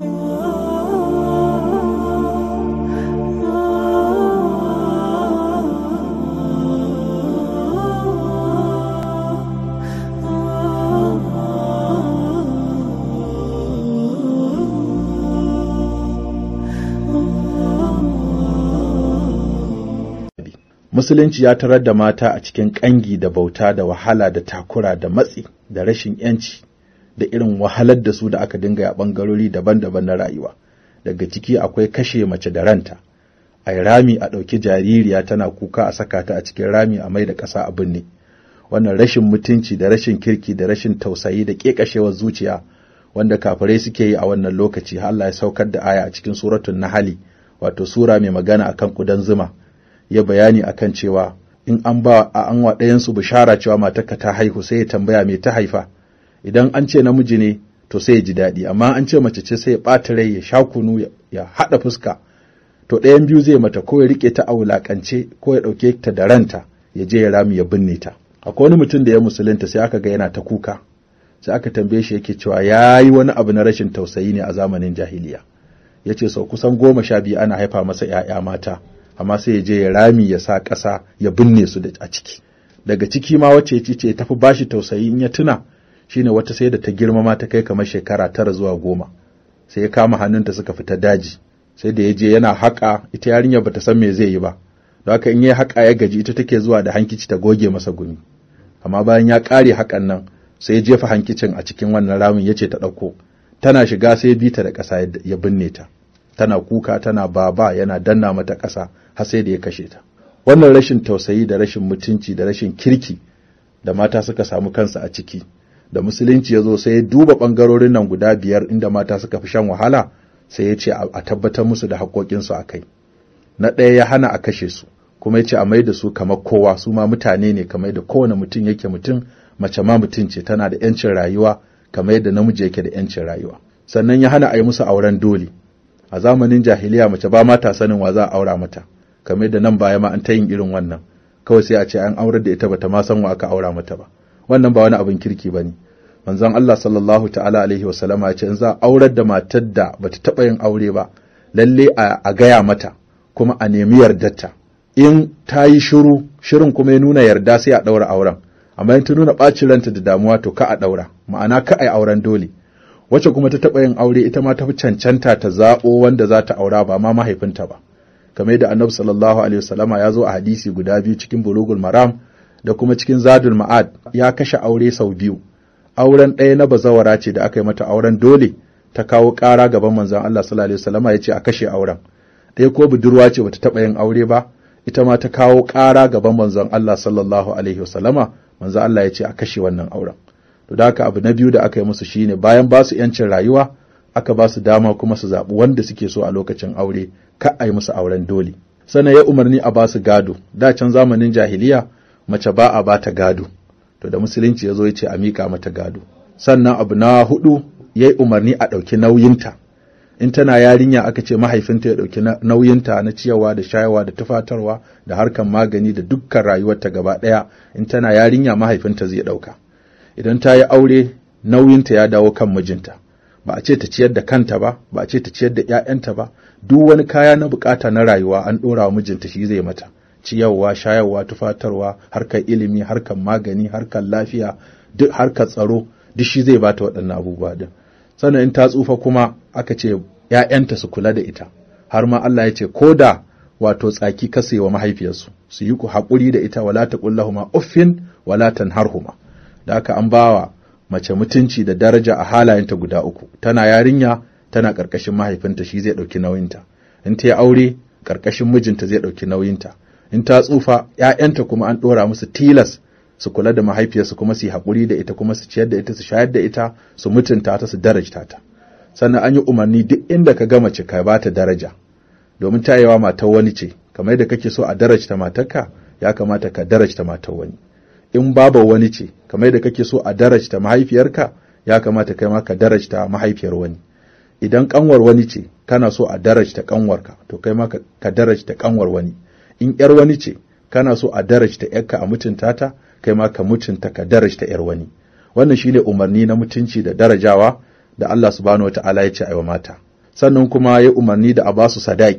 Musulunci ya tarar da mata a cikin ƙangi da bauta da wahala da takura da matsi da rashin ‘yanci da irin wahalar da su da aka dinga a ɓangarori daban-daban na rayuwa. Daga ciki akwai kashe mace da ranta, a rami a ɗauki jaririya tana kuka a saka ta a cikin rami a mai da ƙasa a binne. Wannan rashin mutunci da rashin kirki da rashin tausayi da ƙeƙashewar zuciya wanda kafirai suke yi a wannan lokaci, Allah ya saukar da aya a cikin suratul Nahl, wato sura mai magana akan ƙudan zuma. Ya bayani akan cewa in an wa ɗayansu bishara cewa matarka ta haihu, sai ya tambaya me ta haifa. Idan an ce namiji ne to sai ya ji daɗi, amma an ce mace ce sai ya ɓata rai, ya sha kunu, ya haɗa fuska. To ɗayan biyu zai mata, ko ya riƙe ta a wulaƙance ko ya ɗauke ta da ranta ya je ya rami ya binne ta. Akwai wani mutum da ya musulunta sai aka ga yana ta kuka, sai aka tambaye shi yake cewa ya yi wani abu na rashin tausayi ne a zamanin jahiliya. Ya ce sau kusan 12 ana haifa masa ‘ya'ya mata, amma sai ya je ya rami ya sa ƙasa ya binne su a ciki. Daga ciki ma wacce ce tafi bashi tausayi in ya tuna, shine wata sai da ta girmama ta kai kamar shekara 9 zuwa 10, sai ya kama hannunta suka fita daji, sai da ya je yana haƙa, ita yarinya bata san me zai yi ba, don haka in ya haƙa ya gaji ita take zuwa da hankici ta goge masa gumi. Amma bayan ya ƙare haƙan nan sai ya jefa hankicin a cikin wannan ramin ya ce ta ɗauko, tana shiga sai ya bi ta da ƙasa ya binne ta. Tana kuka tana baba, yana danna mata ƙasa har sai da ya kashe ta. Wannan rashin tausayi da rashin mutunci da rashin kirki da mata suka samu kansu a ciki, da musulunci ya zo sai ya duba ɓangarorin nan guda 5 inda mata suka fi shan wahala, sai ya ce a tabbatar musu da haƙoƙinsu a kai. Na ɗaya ya hana a kashe su, kuma ya ce a mai da su kamar kowa, su ma mutane ne kamar da kowane mutum yake mutum, mace ma mutum ce, tana da ‘yancin rayuwa kamar yadda namiji yake da ‘yancin rayuwa. Sannan ya hana a yi musu auren dole. A zamanin jahiliya mace ba mata sanin wa za a aura mata, kamar da nan baya ma an ta yin irin wannan, kawai sai a ce an aurar da ita bata ma san wa aka aura mata ba. Wannan ba wani abin kirki bane. Manzon Allah sallallahu ta'ala alaihi wa sallama ya ce in za a aurar da matar da bata taba yin aure ba, lalle a gaya mata kuma a nemi yardarta. In ta yi shirin kuma ya nuna yarda sai a daura auren, amma in ta nuna bacin ranta da damuwa to ka a daura, ma'ana ka ai auren dole. Wacce kuma ta taɓa yin aure ita ma ta fi cancanta ta zaɓo wanda za ta aura ba ma mahaifinta ba. Kamar yadda Annabi sallallahu alaihi wasallama ya zo a hadisi guda biyu cikin Bulugul Maram da kuma cikin Zadul Ma'ad, ya kashe aure sau 2. Auren ɗaya na bazawara ce da aka yi mata auren dole, ta kawo ƙara gaban manzon Allah sallallahu alaihi wasallama ya ce a kashe auren. Ɗaya ko budurwa ce bata taɓa yin aure ba, ita ma ta kawo ƙara gaban manzon Allah sallallahu alaihi wasallama, manzon Allah ya ce a kashe wannan auren. To da haka abu na biyu da aka yi musu shine bayan ba su ‘yancin rayuwa, aka ba su dama kuma su zaɓi wanda suke so a lokacin aure, ka a yi musu auren dole. Sannan ya umarni a ba su gado, da can zamanin jahiliya mace ba a ba ta gado, to da musulunci ya zo ya ce a miƙa mata gado. Sannan abu na 4 ya yi umarni a ɗauki nauyinta. In tana yarinya aka ce mahaifinta ya ɗauki nauyinta na ciyarwa da shayarwa da tufatarwa da harkan magani da dukkan rayuwarta gaba ɗaya, in tana yarinya mahaifinta zai ɗauka. Idan ta yi aure nauyinta ya dawo kan mijinta, ba a ce ta ciyar da kanta ba, ba a ce ta ciyar da ‘ya'yanta ba, duk wani kaya na bukata na rayuwa an ɗora wa mijinta shi zai mata, ciyarwa, shayarwa, tufatarwa, harkar ilimi, harkar magani, harkar lafiya, duk harkar tsaro, duk shi zai bata waɗannan abubuwa din. Sannan in ta tsufa kuma aka ce ‘ya'yanta su kula da ita, har ma Allah ya ce ko da wato tsaki kasewa mahaifiyarsu, su yi haƙuri da ita, wala taqul lahumu uffin wala tanharhuma. Da aka an bawa mace mutunci da daraja a halayenta guda 3, tana yarinya tana ƙarƙashin mahaifinta, shi zai ɗauki nauyinta. In ta yi aure ƙarƙashin mijinta zai ɗauki nauyinta. In ta tsufa ‘ya'yanta kuma an ɗora musu tilas su kula da mahaifiyarsu, kuma su yi haƙuri da ita, kuma su ciyar da ita, su shayar da ita, su mutunta ta, su darajta ta. Sannan an yi umarni duk inda ka ga mace ka ba ta daraja, domin ta yawa matar wani ce, kamar yadda kake so a darajta matarka, ya kamata ka darajta matar wani. In baba wani ce, kamar yadda kake so a darajta mahaifiyarka, ya kamata kai ma ka darajta mahaifiyar wani. Idan kanwar wani ce, kana so a darajta kanwarka, to kai ma ka darajta kanwar wani. In ‘yar wani ce, kana so a darajta ‘yarka a mutunta ta, kai ma ka mutunta ka darajta ‘yar wani. Wannan shine umarni na mutunci da darajawa da Allah subhanahu wata'ala ya ce aiwa mata. sannan kuma ya umarni da a ba su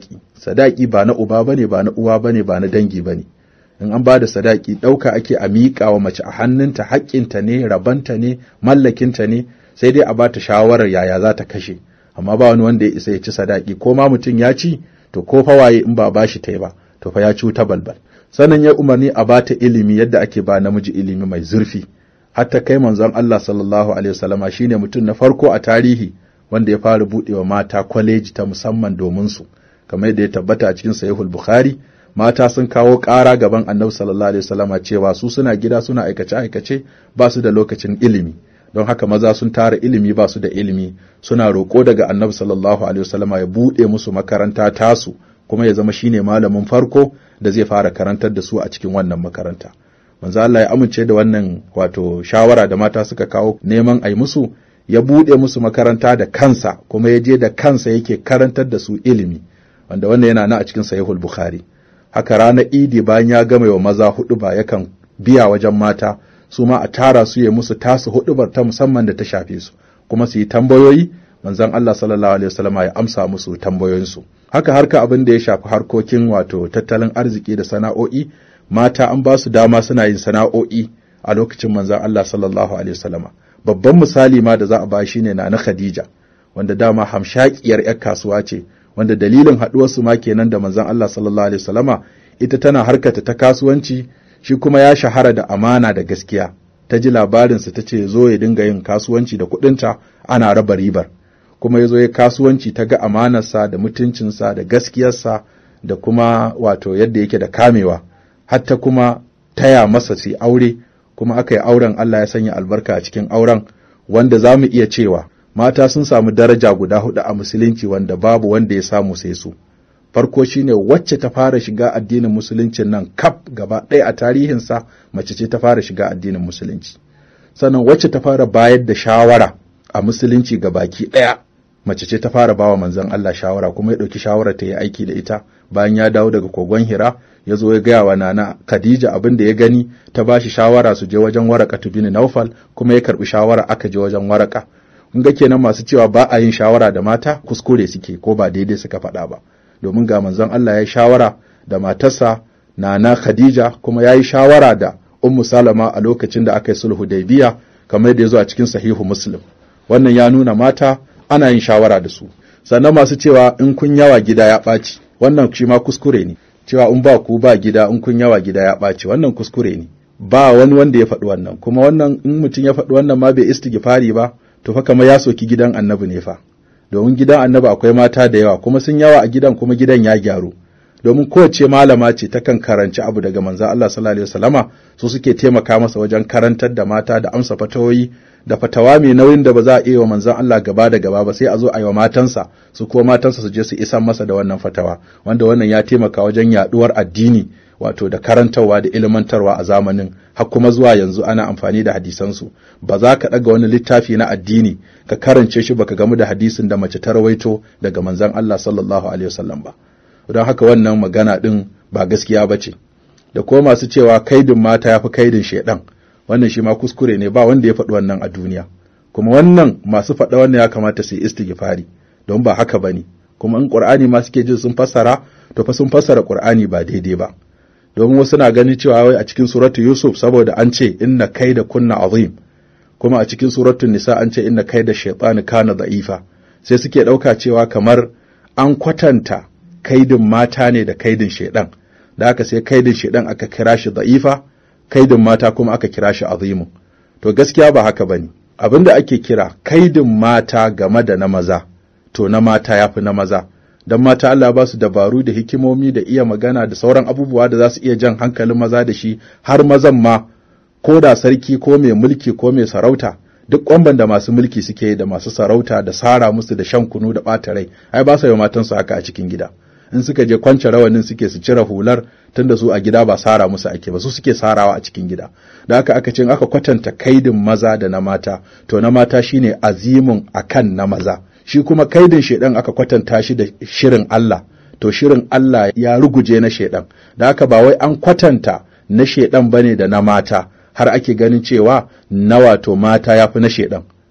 sadaki ba na uba bane, ba na uwa bane, ba na dangi bane. In an ba da sadaki ɗauka ake a miƙa wa mace a hannunta, haƙƙinta ne, rabanta ne, mallakinta ne, sai dai a ba ta shawarar yaya za ta kashe, amma ba wani wanda ya isa ya ci sadaki, ko ma mutum ya ci to ko fa waye in ba bashi ta yi ba to fa ya ci ta balbal. Sannan ya umarni a ba ta ilimi yadda ake ba namiji ilimi mai zurfi, hatta kai manzon Allah sallallahu alaihi wasallama shine mutum na farko a tarihi wanda ya fara buɗewa mata kwaleji ta musamman domin su, kamar yadda ya tabbata a cikin Sahihul Bukhari. Mata sun kawo ƙara gaban Annabi sallallahu alaihi wasallama cewa su suna gida suna aikace ba su da lokacin ilimi, don haka maza sun tara ilimi ba su da ilimi, suna roƙo daga Annabi sallallahu alaihi wasallama ya buɗe musu makaranta tasu, kuma ya zama shine malamin farko da zai fara karantar da su a cikin wannan makaranta. Manzo Allah ya amince da wannan wato shawara da mata suka kawo neman ai musu, ya buɗe musu makaranta da kansa, kuma ya je da kansa yake karantar da su ilimi, wanda wannan yana nan a cikin Sahihul Bukhari. Haka ranar Idi bayan ya gama wa maza huɗuba yakan biya wajen mata su ma a tara su ya musu tasu huɗubar ta musamman da ta shafe su, kuma su yi tambayoyi, manzon Allah sallallahu alaihi wasallam ya amsa musu tambayoyinsu. Haka harka abin da ya shafi harkokin wato tattalin arziki da sana'o'i, mata an ba su dama suna yin sana'o'i a lokacin manzon Allah sallallahu alaihi wasallam. Babban misali ma da za a ba shi ne na Khadija, wanda dama hamshakiyar 'yar kasuwa ce, wanda dalilin haɗuwarsu ma kenan da manzon Allah sallallahu alaihi wasallama. Ita tana harkata ta kasuwanci, shi kuma ya shahara da amana da gaskiya. Ta ji labarinsa ta ce zo ya dinga yin kasuwanci da kuɗinta ana raba ribar, kuma ya zo ya kasuwanci, ta ga amanarsa da mutuncinsa da gaskiyarsa da kuma wato yadda yake da kamewa, hatta kuma taya masa su aure, kuma aka yi auren. Allah ya sanya albarka a cikin auren, wanda za mu iya cewa mata sun samu daraja guda 4 a musulunci wanda babu wanda ya samu sai su. Farko shine wacce ta fara shiga addinin musuluncin nan kaf gaba ɗaya a tarihinsa, mace ce ta fara shiga addinin musulunci. Sannan wacce ta fara bayar da shawara a musulunci gabaki ɗaya, mace ce ta fara bawa manzon Allah shawara, kuma ya ɗauki shawarar ta yi aiki da ita. Bayan ya dawo daga kogon Hira, ya zo ya gaya wa nana Khadija abin da ya gani, ta ba shi shawara su je wajen Waraqatu bin Naufal, kuma ya karɓi shawara aka je wajen Waraka. Kun ga kenan masu cewa ba a yin shawara da mata kuskure suke, ko ba daidai suka faɗa ba, domin ga manzon Allah ya yi shawara da matarsa nana Khadija, kuma ya yi shawara da Ummu Salama a lokacin da aka yi sulhu Hudaybiya, kamar yadda ya zo a cikin Sahihu Muslim. Wannan ya nuna mata ana yin shawara da su. Sannan masu cewa in kun yawa gida ya ɓaci, wannan shi ma kuskure ne. Cewa in ba ku ba gida, in kun yawa gida ya ɓaci, wannan kuskure ne. Ba wani wanda ya faɗi wannan, kuma wannan in mutum ya faɗi wannan ma bai istighfari ba, to fa kamar ya soki gidan Annabi ne fa. Domin gidan Annabi akwai mata da yawa, kuma sun yawa a gidan, kuma gidan ya gyaru. Domin kowace malama ce takan karanci abu daga manzon Allah sallallahu alaihi wasallama, su suke taimaka masa wajen karantar da mata da amsa fatawoyi, da fatawa mai nauyin da ba za a iya wa manzon Allah gaba da gaba ba, sai a zo a yi wa matansa, su kuma matansa su je su isan masa da wannan fatawa, wanda wannan ya taimaka wajen yaduwar addini, wato da karantarwa da ilmantarwa a zamanin, har kuma zuwa yanzu ana amfani da hadisansu. Ba za ka ɗaga wani littafi na addini ka karance shi baka gamu da hadisin da mace ta rawaito daga manzon Allah sallallahu alaihi wasallam ba. Don haka wannan magana ɗin ba gaskiya ba ce. Da kuma masu cewa kaidin mata ya fi kaidin shaiɗan, wannan shi ma kuskure ne, ba wanda ya faɗi wannan a duniya. Kuma wannan masu faɗa wannan ya kamata su yi istighfari, don ba haka ba ne. Kuma in Ƙur'ani ma suke jin sun fassara, to fa sun fassara Ƙur'ani ba daidai ba. Domin wasu na ganin cewa wai a cikin suratu Yusuf saboda an ce inna kaida kunna azim, kuma a cikin suratul Nisa an ce inna kaida shaytani kana da'ifa, sai suke ɗauka cewa kamar an kwatanta kaidin mata ne da kaidin shaiɗan, da aka sai kaidin shaiɗan aka kira shi da'ifa, kaidin mata kuma aka kira shi azimu. To gaskiya ba haka bane. Abinda ake kira kaidin mata game da na maza, to na mata yafi na maza. Dan mata Allah ba su dabaru da hikimomi da iya magana da sauran abubuwa da za su iya jan hankalin maza da shi, har mazan ma, ko da sarki ko mai mulki ko mai sarauta, duk kwamban da masu mulki suke da masu sarauta da sara musu da shan kunu da ɓata rai, ai ba sa yi matansu haka a cikin gida. In suka je kwance rawanin suke su cire hular, tunda su a gida ba sara musu ake ba, su suke sarawa a cikin gida. Da haka aka ce aka kwatanta kaidin maza da na mata, to na mata shine azimun akan na maza. Shi kuma kaidin shedan aka kwatanta shi da shirin Allah, to shirin Allah ya ruguje na shedan. Da haka ba wai an kwatanta na shedan bane da na mata, har ake ganin cewa na wato mata yafi na shedan.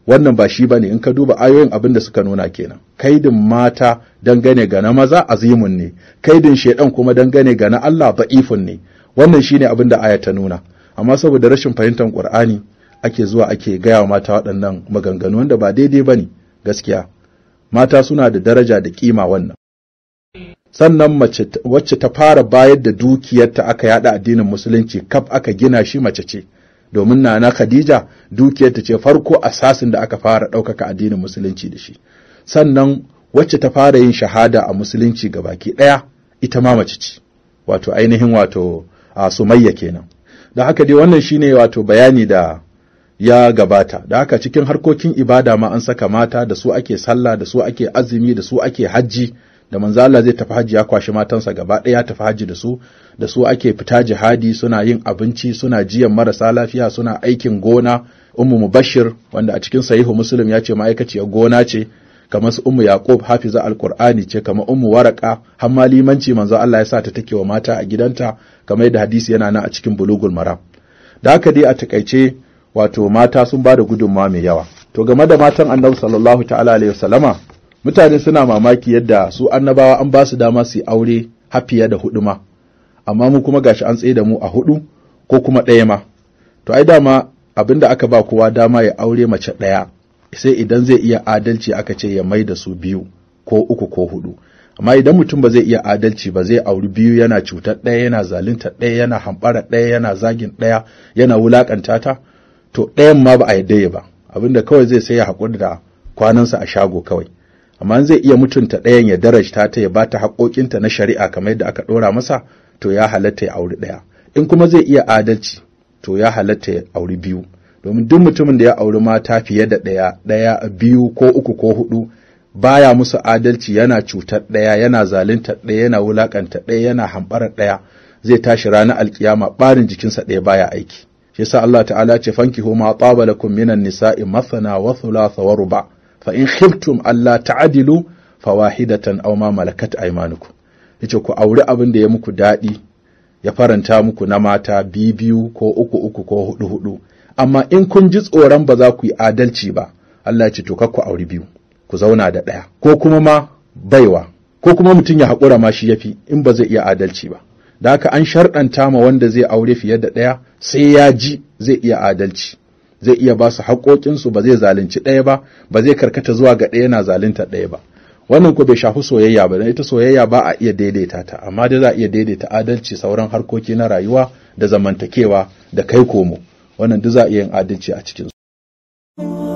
wannan ba shi bane. In ka duba ayoyin abin da suka nuna kenan, kaidin mata dangane ga na maza azimun ne, kaidin shedan kuma dangane ga na Allah da'ifun ne. Wannan shine abin da aya ta nuna, amma saboda rashin fahimtar Qur'ani ake zuwa ake gaya wa mata waɗannan maganganu wanda ba daidai bane. Gaskiya mata suna da daraja da kima wannan. Sannan mace wacce ta fara bayar da dukiyarta aka yada addinin musulunci kaf aka gina shi mace ce, domin Nana Khadija dukiyarta ce farko asasin da aka fara ɗaukaka addinin musulunci da shi. Sannan wacce ta fara yin shahada a musulunci gabaki ɗaya ita ma mace ce, wato ainihin wato a Sumayya kenan. Da haka dai wannan shine wato bayani da ya gabata. Da haka cikin harkokin ibada ma an saka mata, da su ake sallah, da su ake azumi, da su ake hajji. Da manzo Allah zai tafi hajji ya kwashi matansa gaba ɗaya ya tafi hajji da su ake fita jihadi, suna yin abinci, suna jiyan marasa lafiya, suna aikin gona. Ummu Mubashir wanda a cikin sahihu Muslim ya ce ma'aikaciyar gona ce, kamar su Ummu Yaqub hafiza alqur'ani ce, kamar Ummu Waraka har ma limanci manzo Allah ya sa ta take wa mata a gidanta, kamar yadda hadisi yana nan a cikin Bulugul Maram. Da haka dai a takaice wato mata sun bada gudunmawa mai yawa. To game da matan Annabi sallallahu ta'ala alaihi wasallama, mutane suna mamaki yadda su annabawa an ba su dama su yi aure har fiye da 4 ma, amma mu kuma gashi an tsaye da mu a 4 ko kuma 1 ma. To ai dama abinda aka ba kowa dama ya aure mace 1, sai idan zai iya adalci aka ce ya mai da su 2 ko 3 ko 4. Amma idan mutum ba zai iya adalci ba, zai auri 2 yana cutar 1, yana zalunta 1, yana hambara 1, yana zagin 1, yana wulakanta ta, to 1 ma ba a yadda ba. Abinda kawai zai sai ya haƙuri da kwanansa a shago kawai. Amma zai iya mutunta 1 ya darajta ta, ya bata haƙoƙinta na shari'a kamar yadda aka ɗora masa, to ya halatta ya auri 1. In kuma zai iya adalci, to ya halatta ya auri 2. Domin duk mutumin da ya auri mata fiye da 1, 2 ko 3 ko 4, baya musu adalci, yana cutar 1, yana zalunta 1, yana wulakanta 1, yana hambarar 1, zai tashi ranar alkiyama ɓarin jikinsa 1 baya aiki. Shi yasa Allah ta'ala ce fankihu ma taba lakum minan nisa'i mathna wa thulatha wa ruba'. fa in khiftum alla ta'dilu fawahidatan aw ma malakat aymanukum. Yace ku aure abin da ya muku dadi, ya faranta muku na mata 2 ko 3 ko 4. Amma in kun ji tsoron ba za ku yi adalci ba, Allah ya ce to kar ku aure 2, ku zauna da 1, ko kuma ma baiwa, ko kuma mutum ya haƙura ma shi yafi in ba zai iya adalci ba. Da haka an sharɗanta ma wanda zai aure fiye da 1 sai ya ji zai iya adalci, zai iya ba su haƙoƙinsu, ba zai zalunci 1 ba, ba zai karkata zuwa ga 1 yana zalunta 1 ba. Wannan ko bai shafi soyayya ba, dan ita soyayya ba a iya daidaita ta, amma dai za a iya daidaita adalci sauran harkoki na rayuwa da zamantakewa da kai komo. Wannan duk za a iya yin adalci a cikin su.